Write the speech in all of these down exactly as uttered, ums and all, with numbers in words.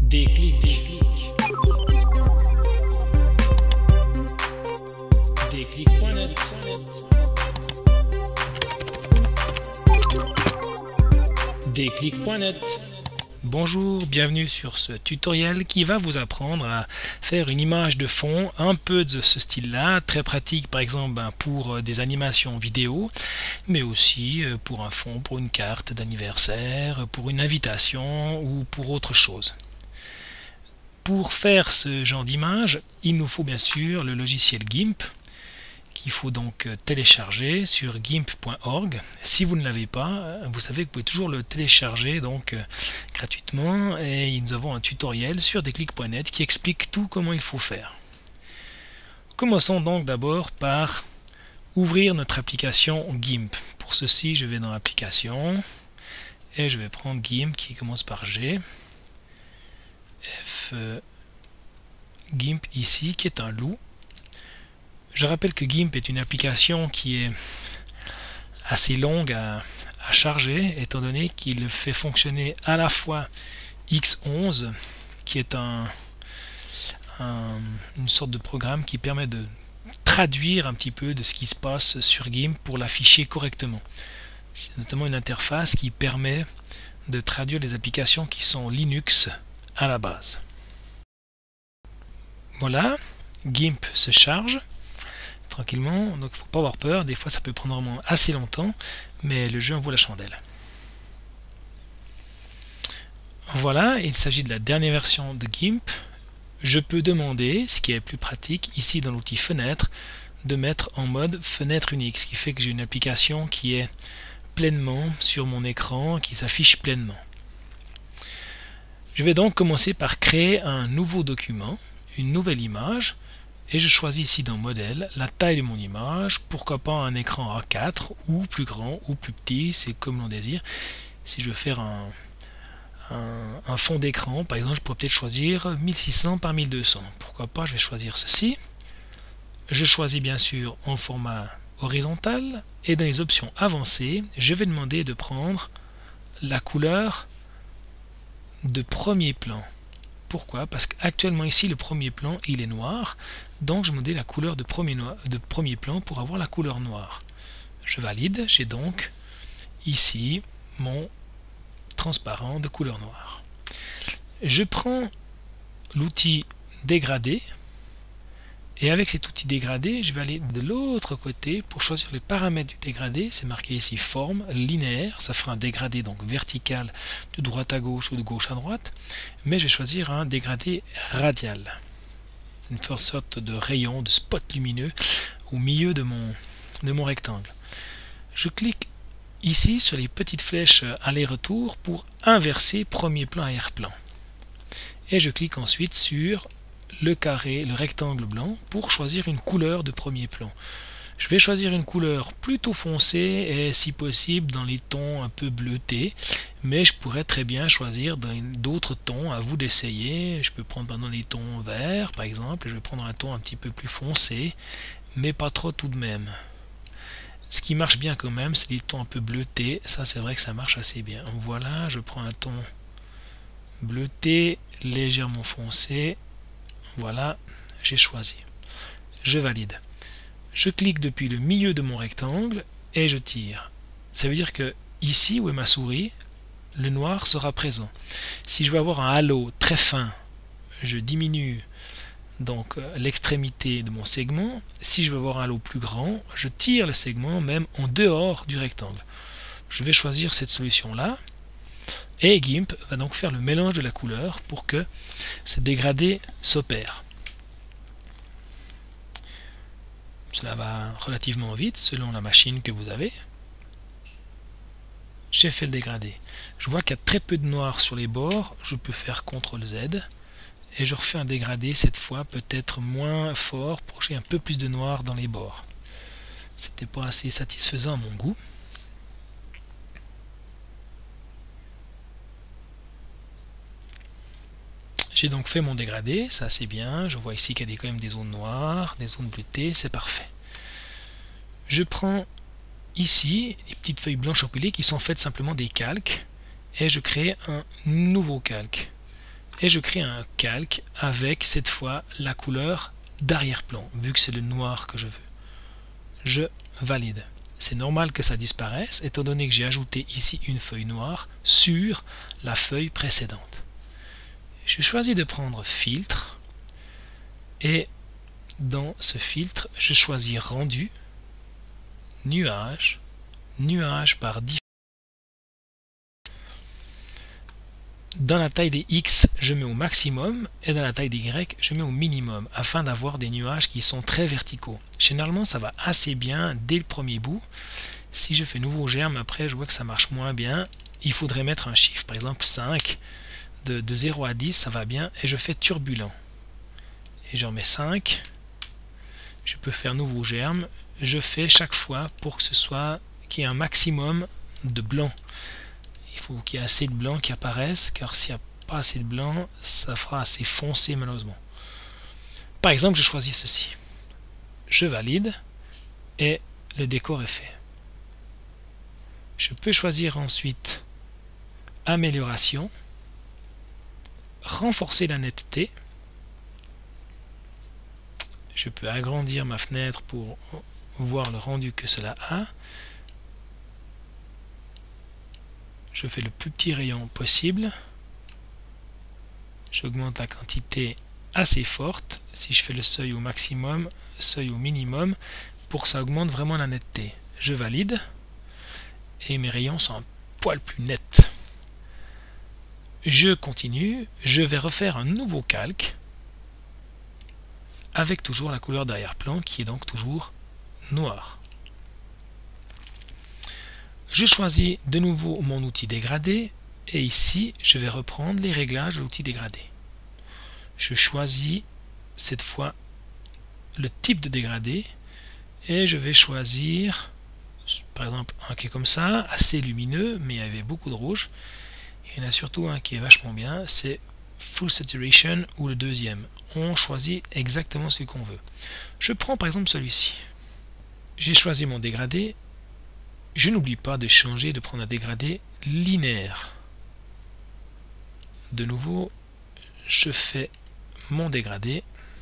Déclic, déclic. Déclic point net. Déclic point net. Bonjour, bienvenue sur ce tutoriel qui va vous apprendre à faire une image de fond un peu de ce style-là, très pratique par exemple pour des animations vidéo, mais aussi pour un fond, pour une carte d'anniversaire, pour une invitation ou pour autre chose. Pour faire ce genre d'image, il nous faut bien sûr le logiciel GIMP, qu'il faut donc télécharger sur gimp point org. Si vous ne l'avez pas, vous savez que vous pouvez toujours le télécharger donc euh, gratuitement, et nous avons un tutoriel sur déclic point net qui explique tout comment il faut faire. Commençons donc d'abord par ouvrir notre application GIMP. Pour ceci, je vais dans Applications et je vais prendre GIMP qui commence par G. F, euh, GIMP ici qui est un loup. Je rappelle que GIMP est une application qui est assez longue à, à charger, étant donné qu'il fait fonctionner à la fois X onze, qui est un, un, une sorte de programme qui permet de traduire un petit peu de ce qui se passe sur GIMP pour l'afficher correctement. C'est notamment une interface qui permet de traduire les applications qui sont Linux à la base. Voilà, GIMP se charge tranquillement, donc il ne faut pas avoir peur, des fois ça peut prendre vraiment assez longtemps, mais le jeu en vaut la chandelle. Voilà, il s'agit de la dernière version de GIMP. Je peux demander, ce qui est plus pratique, ici dans l'outil fenêtre, de mettre en mode fenêtre unique, ce qui fait que j'ai une application qui est pleinement sur mon écran, qui s'affiche pleinement. Je vais donc commencer par créer un nouveau document, une nouvelle image, et je choisis ici dans modèle la taille de mon image, pourquoi pas un écran A quatre ou plus grand ou plus petit, c'est comme l'on désire. Si je veux faire un, un, un fond d'écran, par exemple, je pourrais peut-être choisir mille six cents par mille deux cents, pourquoi pas, je vais choisir ceci. Je choisis bien sûr en format horizontal, et dans les options avancées, je vais demander de prendre la couleur de premier plan. Pourquoi? Parce qu'actuellement ici le premier plan il est noir, donc je me dis la couleur de premier, noir, de premier plan pour avoir la couleur noire. Je valide, j'ai donc ici mon transparent de couleur noire. Je prends l'outil dégradé, et avec cet outil dégradé je vais aller de l'autre côté pour choisir les paramètres du dégradé. C'est marqué ici forme linéaire, ça fera un dégradé donc vertical de droite à gauche ou de gauche à droite, mais je vais choisir un dégradé radial. C'est une sorte de rayon, de spot lumineux au milieu de mon, de mon rectangle. Je clique ici sur les petites flèches aller-retour pour inverser premier plan arrière-plan, et je clique ensuite sur le carré, le rectangle blanc pour choisir une couleur de premier plan. Je vais choisir une couleur plutôt foncée et si possible dans les tons un peu bleutés, mais je pourrais très bien choisir d'autres tons, à vous d'essayer. Je peux prendre pendant les tons verts par exemple, je vais prendre un ton un petit peu plus foncé, mais pas trop tout de même. Ce qui marche bien quand même, c'est les tons un peu bleutés, ça c'est vrai que ça marche assez bien. Voilà, je prends un ton bleuté, légèrement foncé. Voilà, j'ai choisi. Je valide. Je clique depuis le milieu de mon rectangle et je tire. Ça veut dire que ici où est ma souris, le noir sera présent. Si je veux avoir un halo très fin, je diminue donc l'extrémité de mon segment. Si je veux avoir un halo plus grand, je tire le segment même en dehors du rectangle. Je vais choisir cette solution-là. Et GIMP va donc faire le mélange de la couleur pour que ce dégradé s'opère. Cela va relativement vite selon la machine que vous avez. J'ai fait le dégradé. Je vois qu'il y a très peu de noir sur les bords. Je peux faire contrôle Z et je refais un dégradé cette fois peut-être moins fort pour que j'ai un peu plus de noir dans les bords. C'était pas assez satisfaisant à mon goût. J'ai donc fait mon dégradé, ça c'est bien, je vois ici qu'il y a quand même des zones noires, des zones bleutées, c'est parfait. Je prends ici des petites feuilles blanches empilées qui sont faites simplement des calques, et je crée un nouveau calque. et je crée un calque avec cette fois la couleur d'arrière-plan, vu que c'est le noir que je veux. Je valide. C'est normal que ça disparaisse, étant donné que j'ai ajouté ici une feuille noire sur la feuille précédente. Je choisis de prendre filtre, et dans ce filtre, je choisis rendu, nuage, nuage par différents. Dans la taille des X, je mets au maximum et dans la taille des Y, je mets au minimum afin d'avoir des nuages qui sont très verticaux. Généralement, ça va assez bien dès le premier bout. Si je fais nouveau germe, après je vois que ça marche moins bien. Il faudrait mettre un chiffre, par exemple cinq. De, de zéro à dix, ça va bien. Et je fais turbulent. Et j'en mets cinq. Je peux faire nouveau germe. Je fais chaque fois pour que ce soit qu'il y ait un maximum de blanc. Il faut qu'il y ait assez de blanc qui apparaisse, car s'il n'y a pas assez de blanc, ça fera assez foncé malheureusement. Par exemple, je choisis ceci. Je valide et le décor est fait. Je peux choisir ensuite amélioration, renforcer la netteté. Je peux agrandir ma fenêtre pour voir le rendu que cela a. Je fais le plus petit rayon possible. J'augmente la quantité assez forte. Si je fais le seuil au maximum, seuil au minimum, pour que ça augmente vraiment la netteté. Je valide. Et mes rayons sont un poil plus nets. Je continue. Je vais refaire un nouveau calque. Avec toujours la couleur d'arrière-plan qui est donc toujours noire. Je choisis de nouveau mon outil dégradé et ici je vais reprendre les réglages de l'outil dégradé. Je choisis cette fois le type de dégradé et je vais choisir par exemple un qui est comme ça, assez lumineux mais il y avait beaucoup de rouge. Il y en a surtout un qui est vachement bien, c'est Full Saturation ou le deuxième. On choisit exactement ce qu'on veut. Je prends par exemple celui-ci. J'ai choisi mon dégradé. Je n'oublie pas de changer, de prendre un dégradé linéaire. De nouveau, je fais mon dégradé.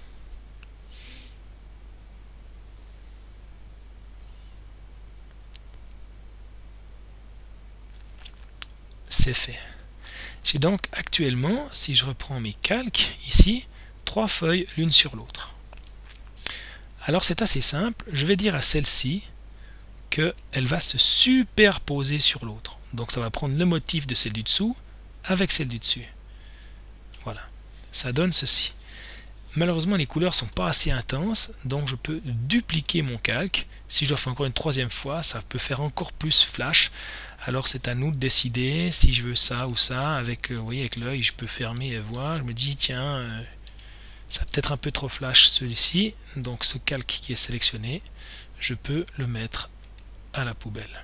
C'est fait. J'ai donc actuellement, si je reprends mes calques, ici, trois feuilles l'une sur l'autre. Alors c'est assez simple, je vais dire à celle-ci qu'elle va se superposer sur l'autre. Donc ça va prendre le motif de celle du dessous avec celle du dessus. Voilà, ça donne ceci. Malheureusement les couleurs sont pas assez intenses, donc je peux dupliquer mon calque. Si je le fais encore une troisième fois, ça peut faire encore plus flash. Alors c'est à nous de décider si je veux ça ou ça. Avec, euh, vous voyez, avec l'œil, je peux fermer et voir. Je me dis tiens, euh, ça peut-être un peu trop flash celui-ci. Donc ce calque qui est sélectionné, je peux le mettre à la poubelle.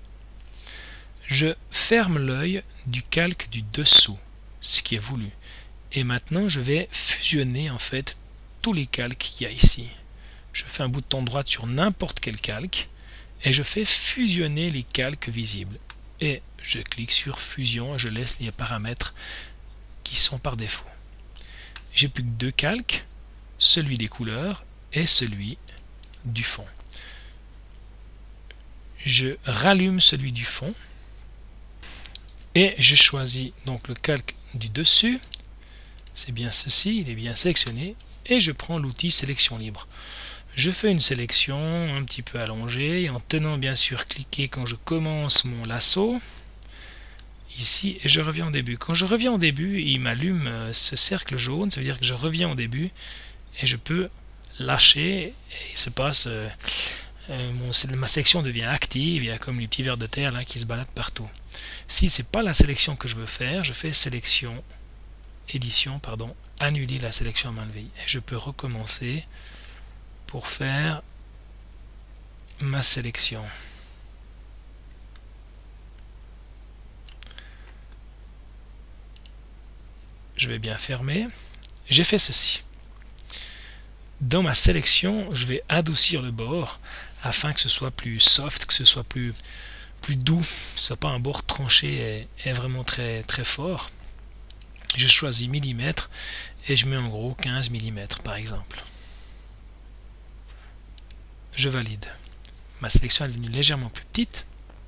Je ferme l'œil du calque du dessous, ce qui est voulu. Et maintenant je vais fusionner en fait tous les calques qu'il y a ici. Je fais un bouton droit sur n'importe quel calque et je fais fusionner les calques visibles. Et je clique sur fusion et je laisse les paramètres qui sont par défaut. J'ai plus que deux calques, celui des couleurs et celui du fond. Je rallume celui du fond et je choisis donc le calque du dessus. C'est bien ceci, il est bien sélectionné et je prends l'outil sélection libre. Je fais une sélection un petit peu allongée en tenant bien sûr cliquer quand je commence mon lasso ici et je reviens au début. Quand je reviens au début, il m'allume ce cercle jaune, ça veut dire que je reviens au début et je peux lâcher et il se passe euh, euh, mon, ma sélection devient active, il y a comme les petits vers de terre là qui se baladent partout. Si c'est pas la sélection que je veux faire, je fais sélection édition, pardon, annuler la sélection à main levée et je peux recommencer pour faire ma sélection. Je vais bien fermer. J'ai fait ceci. Dans ma sélection, je vais adoucir le bord afin que ce soit plus soft, que ce soit plus, plus doux, que ce soit pas un bord tranché et, et vraiment très, très fort. Je choisis millimètres et je mets en gros quinze millimètres par exemple. Je valide. Ma sélection est devenue légèrement plus petite.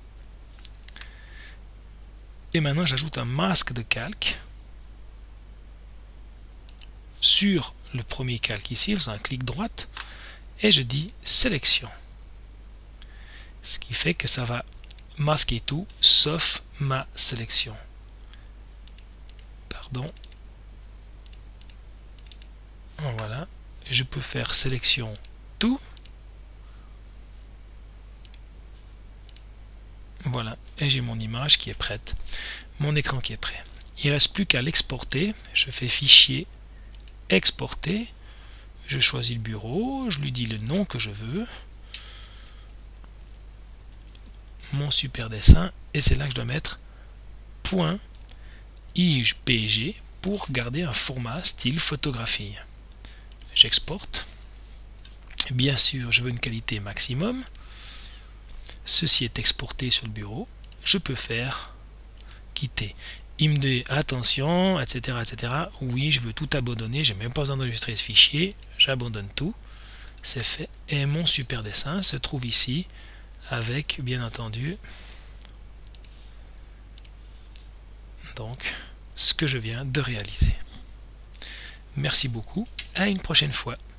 Et maintenant j'ajoute un masque de calque sur le premier calque ici, faisant un clic droite, et je dis sélection. Ce qui fait que ça va masquer tout sauf ma sélection. Pardon. Voilà. Je peux faire sélection tout. Voilà. Et j'ai mon image qui est prête. Mon écran qui est prêt. Il ne reste plus qu'à l'exporter. Je fais fichier, exporter. Je choisis le bureau. Je lui dis le nom que je veux. Mon super dessin. Et c'est là que je dois mettre point .ijpg pour garder un format style photographie. J'exporte. Bien sûr, je veux une qualité maximum. Ceci est exporté sur le bureau. Je peux faire quitter. Il me dit attention, et cetera, et cetera. Oui, je veux tout abandonner. J'ai même pas besoin d'enregistrer ce fichier. J'abandonne tout. C'est fait. Et mon super dessin se trouve ici avec, bien entendu, donc ce que je viens de réaliser. Merci beaucoup. À une prochaine fois.